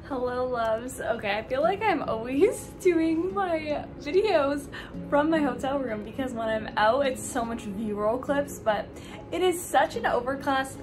Hello loves. Okay, I feel like I'm always doing my videos from my hotel room because when I'm out it's so much B-roll clips, but it is such an overcast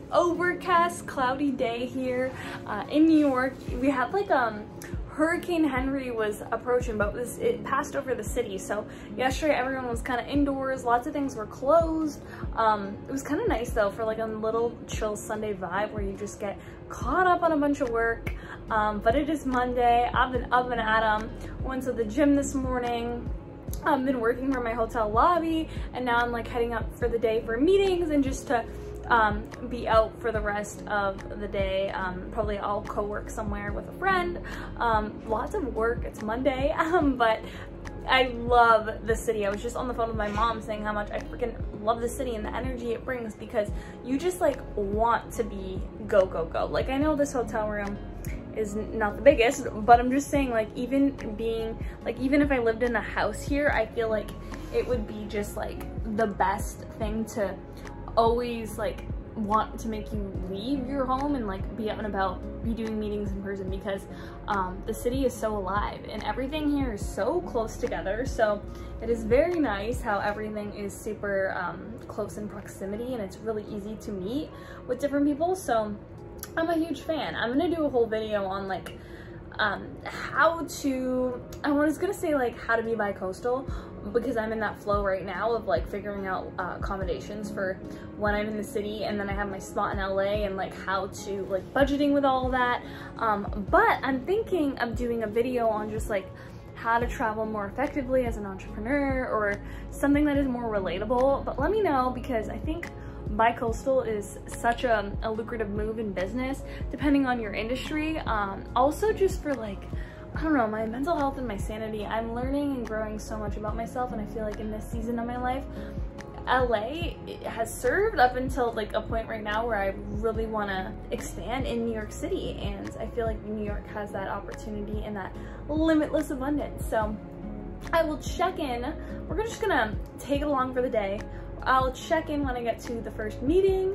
cloudy day here in New York. We had like Hurricane Henry was approaching, but it passed over the city. So yesterday everyone was kind of indoors, lots of things were closed. It was kind of nice though for like a little chill Sunday vibe where you just get caught up on a bunch of work. But it is Monday. I've been up and at 'em. Went to the gym this morning. I've been working from my hotel lobby, and now I'm like heading up for the day for meetings and just to be out for the rest of the day. Probably I'll co-work somewhere with a friend. Lots of work. It's Monday, but I love the city. I was just on the phone with my mom saying how much I freaking love the city and the energy it brings, because you just like want to be go, go, go. Like, I know this hotel room is not the biggest, but I'm just saying, like, even if I lived in a house here, I feel like it would be just like the best thing to always like want to make you leave your home and like be out and about, be doing meetings in person, because the city is so alive and everything here is so close together. So it is very nice how everything is super close in proximity, and it's really easy to meet with different people. So I'm a huge fan. I'm gonna do a whole video on like how to be bi-coastal, because I'm in that flow right now of like figuring out accommodations for when I'm in the city, and then I have my spot in LA, and like how to like budgeting with all of that. But I'm thinking of doing a video on just like how to travel more effectively as an entrepreneur, or something that is more relatable. But let me know, because I think bi-coastal is such a lucrative move in business, depending on your industry. Also just for like, I don't know, my mental health and my sanity. I'm learning and growing so much about myself, and I feel like in this season of my life, LA has served up until like a point right now where I really want to expand in New York City, and I feel like New York has that opportunity and that limitless abundance. So I will check in. We're just gonna take it along for the day. I'll check in when I get to the first meeting,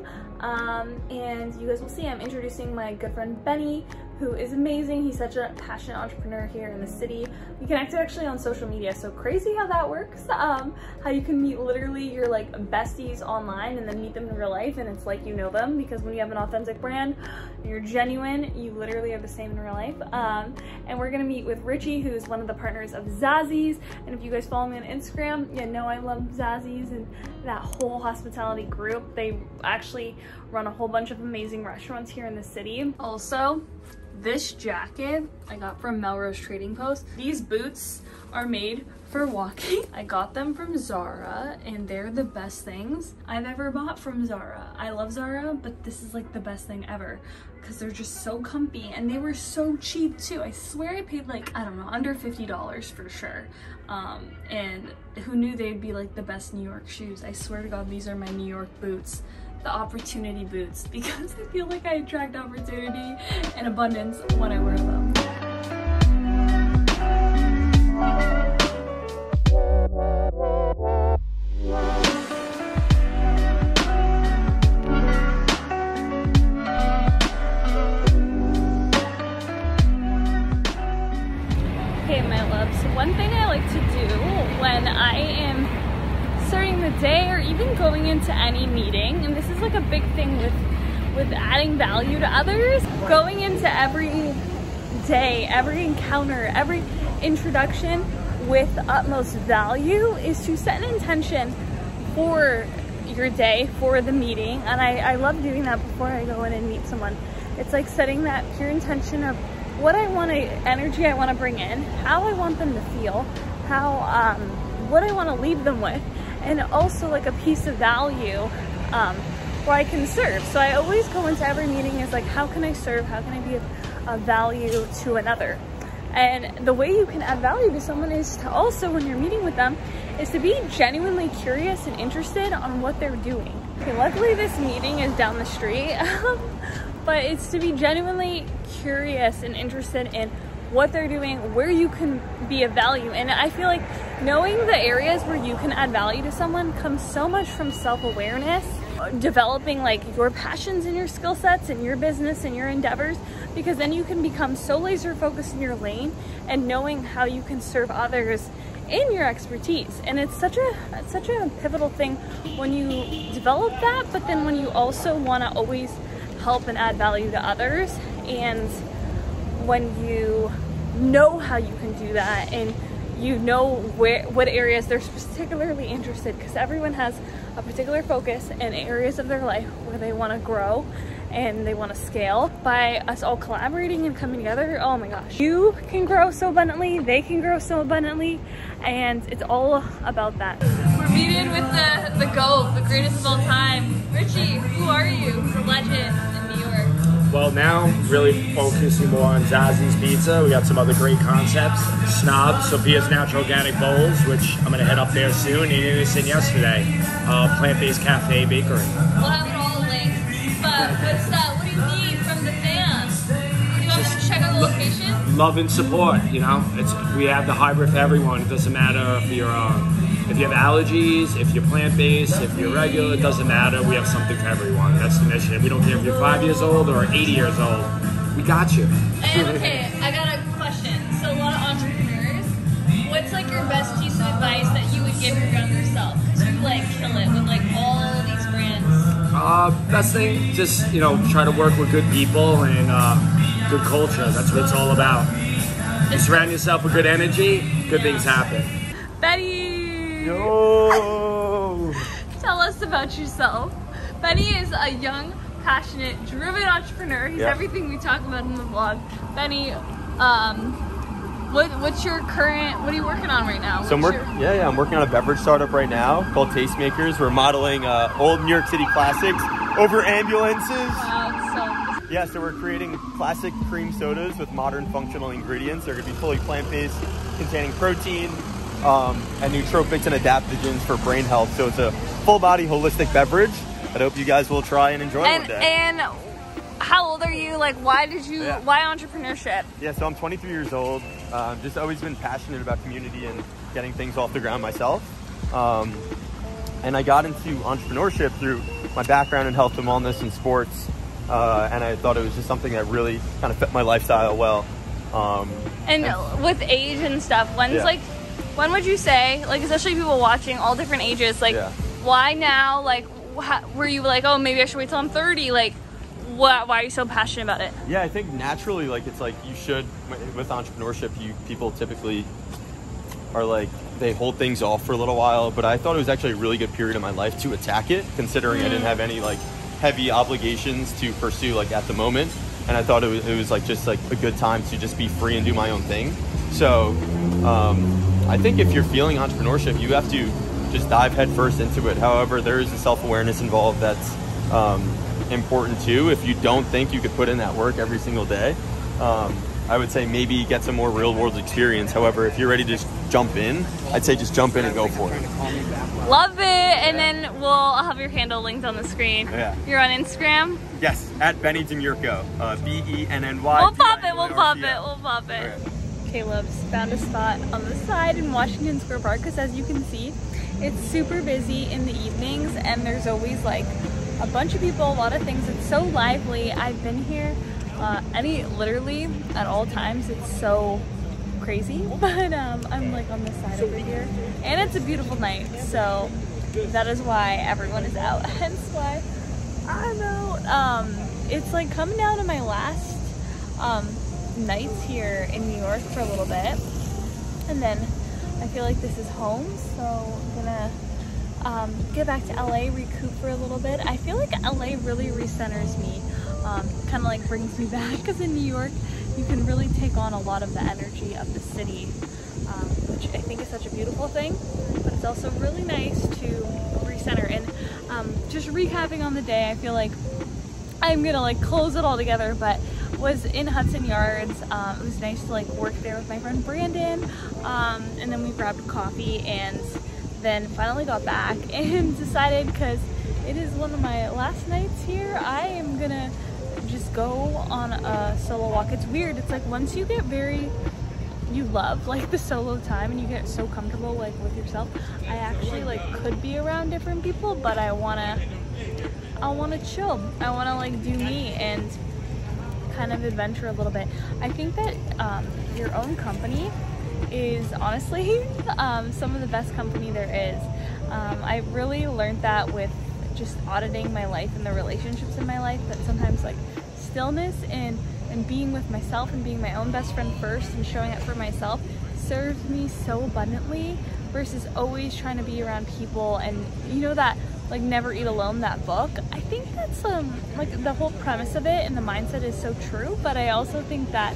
and you guys will see I'm introducing my good friend Benny, who is amazing. He's such a passionate entrepreneur here in the city. We connected actually on social media, so crazy how that works. How you can meet literally your like besties online and then meet them in real life, and it's like you know them, because when you have an authentic brand, you're genuine, you literally are the same in real life. And we're gonna meet with Richie, who's one of the partners of Zazzy's, and if you guys follow me on Instagram, you know I love Zazzy's and that whole hospitality group. They actually run a whole bunch of amazing restaurants here in the city. Also, this jacket I got from Melrose Trading Post. These boots are made for walking. I got them from Zara, and they're the best things I've ever bought from Zara. I love Zara, but this is like the best thing ever, because they're just so comfy, and they were so cheap too. I swear I paid like, I don't know, under $50 for sure. And who knew they'd be like the best New York shoes? I swear to God, these are my New York boots. The opportunity boots, because I feel like I attract opportunity and abundance when I wear them. Hey my loves, one thing I like to do when I am starting the day or even going into any meeting, and this is like a big thing with adding value to others, going into every day, every encounter, every introduction with utmost value, is to set an intention for your day, for the meeting. And I love doing that before I go in and meet someone. It's like setting that pure intention of what I want energy I want to bring in, how I want them to feel, how what I want to leave them with, and also like a piece of value where I can serve. So I always go into every meeting as like, how can I serve? How can I be of value to another? And the way you can add value to someone is to also, when you're meeting with them, is to be genuinely curious and interested on what they're doing. Okay, luckily this meeting is down the street, but it's to be genuinely curious and interested in what they're doing, where you can be of value. And I feel like knowing the areas where you can add value to someone comes so much from self-awareness developing like your passions and your skill sets and your business and your endeavors, because then you can become so laser focused in your lane and knowing how you can serve others in your expertise. And it's such a pivotal thing when you develop that, but then when you also want to always help and add value to others, and when you know how you can do that and you know what areas they're particularly interested, because everyone has a particular focus in areas of their life where they want to grow and they want to scale. By us all collaborating and coming together, oh my gosh, you can grow so abundantly, they can grow so abundantly, and it's all about that. We're meeting with the GOAT, the greatest of all time. Richie, who are you? The legend in New York. Well, now really focusing more on Zazzy's Pizza. We got some other great concepts. Snob, Sophia's Natural Organic Bowls, which I'm gonna head up there soon. Eating this in yesterday. Plant-based cafe bakery. We'll have it all linked. But what do you need from the fans? Do you want them to check out the location? Love and support. You know, we have the hybrid for everyone. It doesn't matter if you're if you have allergies, if you're plant-based, if you're regular, it doesn't matter. We have something for everyone. That's the mission. We don't care if you're 5 years old or 80 years old. We got you. And okay, I got a question. So a lot of entrepreneurs, what's like your best piece of advice that you would give your younger self? Because you like kill it with like all these brands. Best thing, just, you know, try to work with good people and good culture. That's what it's all about. You surround yourself with good energy, good things happen. Betty! Yo! Tell us about yourself. Benny is a young, passionate, driven entrepreneur. He's everything we talk about in the vlog. Benny, what's your current, what are you working on right now? So I'm working on a beverage startup right now called Tastemakers. We're modeling old New York City classics over ambulances. Wow, yeah, so we're creating classic cream sodas with modern functional ingredients. They're gonna be fully plant-based, containing protein, and nootropics and adaptogens for brain health. So it's a full body holistic beverage that I hope you guys will try and enjoy one day. And how old are you? Like, why entrepreneurship? Yeah, so I'm 23 years old. Just always been passionate about community and getting things off the ground myself. And I got into entrepreneurship through my background in health and wellness and sports. And I thought it was just something that really kind of fit my lifestyle well. And with age and stuff, when would you say, like, especially people watching all different ages, like, why now? Like, were you like, oh, maybe I should wait till I'm 30? Like, why are you so passionate about it? Yeah, I think naturally, like, it's like you should, with entrepreneurship, people typically are like, they hold things off for a little while, but I thought it was actually a really good period of my life to attack it, considering I didn't have any like heavy obligations to pursue like at the moment. And I thought it was like just like a good time to just be free and do my own thing. So I think if you're feeling entrepreneurship, you have to just dive headfirst into it. However, there is a self-awareness involved that's important too. If you don't think you could put in that work every single day, I would say maybe get some more real world experience. However, if you're ready to just jump in, I'd say just jump in and go for it. Love it. And then I'll have your handle linked on the screen. Yeah. You're on Instagram? Yes, at Benny Demurco, BENNY. We'll pop it. Okay. Caleb's found a spot on the side in Washington Square Park, because as you can see, it's super busy in the evenings and there's always like a bunch of people, a lot of things. It's so lively. I've been here literally at all times. It's so crazy, but I'm like on this side over here, and it's a beautiful night, so that is why everyone is out. Hence why I'm out. It's like coming down to my last nights here in New York for a little bit, and then I feel like this is home, so I'm gonna get back to LA, recoup for a little bit. I feel like LA really recenters me, kind of like brings me back, because in New York you can really take on a lot of the energy of the city, which I think is such a beautiful thing, but it's also really nice to recenter. And just recapping on the day, I feel like I'm gonna like close it all together, but was in Hudson Yards. It was nice to like work there with my friend Brandon, and then we grabbed coffee, and then finally got back and decided, because it is one of my last nights here, I am gonna just go on a solo walk. It's weird. It's like once you get you love like the solo time and you get so comfortable like with yourself, I actually like could be around different people, but I want to I want to chill. I want to like do me and kind of adventure a little bit. I think that your own company is honestly some of the best company there is. I really learned that with just auditing my life and the relationships in my life, that sometimes like stillness and being with myself and being my own best friend first and showing up for myself serves me so abundantly versus always trying to be around people. And you know that like Never Eat Alone, that book, I think that's like the whole premise of it and the mindset is so true, but I also think that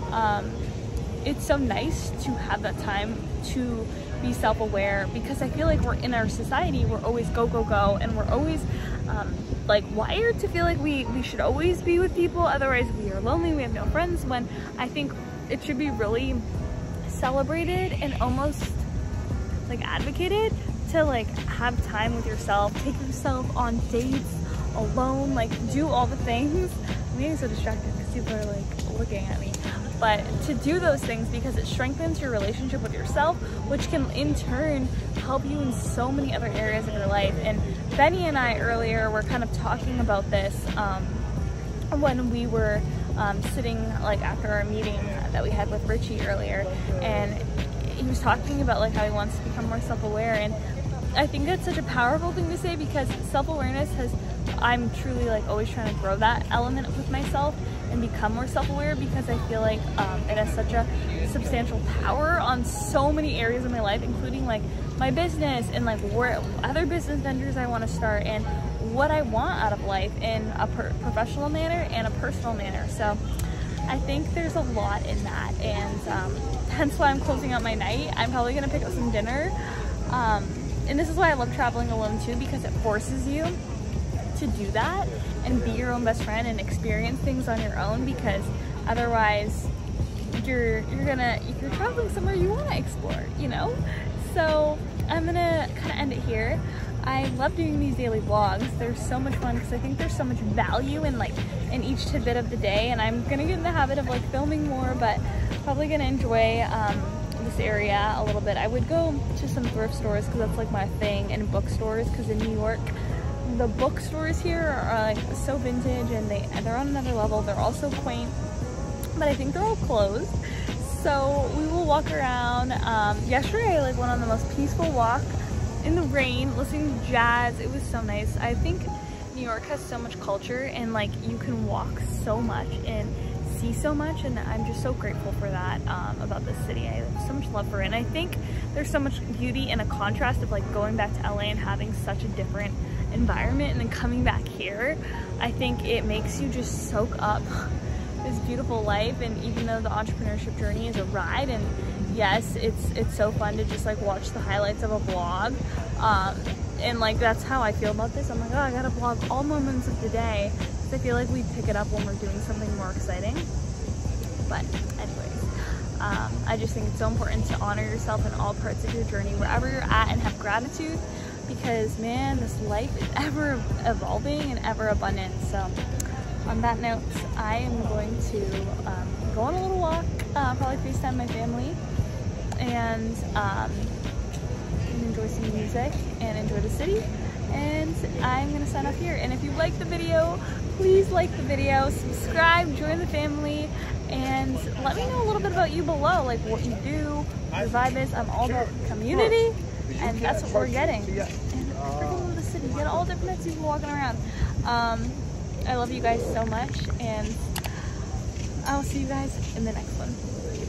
it's so nice to have that time to be self-aware, because I feel like we're in our society, we're always go, go, go, and we're always like wired to feel like we should always be with people, otherwise we are lonely, we have no friends, when I think it should be really celebrated and almost like advocated to like have time with yourself, take yourself on dates alone, like do all the things. I'm getting so distracted because people are like looking at me. But to do those things because it strengthens your relationship with yourself, which can in turn help you in so many other areas of your life. And Benny and I earlier were kind of talking about this when we were sitting like after our meeting that we had with Richie earlier, and he was talking about like how he wants to become more self-aware. And I think that's such a powerful thing to say, because self-awareness I'm truly like always trying to grow that element with myself and become more self-aware, because I feel like it has such a substantial power on so many areas of my life, including like my business and like where other business ventures I want to start and what I want out of life in a professional manner and a personal manner. So I think there's a lot in that, and hence why I'm closing out my night. I'm probably gonna pick up some dinner, and this is why I love traveling alone too, because it forces you to do that and be your own best friend and experience things on your own, because otherwise you're traveling somewhere you want to explore, you know? So I'm gonna kind of end it here. I love doing these daily vlogs. They're so much fun because I think there's so much value in each tidbit of the day, and I'm gonna get in the habit of like filming more, but probably gonna enjoy this area a little bit. I would go to some thrift stores because that's like my thing, and bookstores, because in New York the bookstores here are like so vintage and they're on another level. They're also quaint, but I think they're all closed. So we will walk around. Yesterday I like went on the most peaceful walk in the rain, listening to jazz. It was so nice. I think New York has so much culture, and like you can walk so much and see so much, and I'm just so grateful for that about this city. I have so much love for it, and I think there's so much beauty in a contrast of like going back to LA and having such a different environment and then coming back here. I think it makes you just soak up this beautiful life. And even though the entrepreneurship journey is a ride, and yes, it's so fun to just like watch the highlights of a vlog, and like that's how I feel about this. I'm like, oh, I gotta vlog all moments of the day, because I feel like we pick it up when we're doing something more exciting. But anyways, I just think it's so important to honor yourself in all parts of your journey, wherever you're at, and have gratitude, because man, this life is ever evolving and ever abundant. So on that note, I am going to go on a little walk, probably FaceTime my family, and enjoy some music and enjoy the city. And I'm gonna sign off here. And if you like the video, please like the video, subscribe, join the family, and let me know a little bit about you below, like what you do, what your vibe is. I'm all about community, and that's what we're getting. And I freaking love the city. You get all different types of people walking around. I love you guys so much, and I'll see you guys in the next one.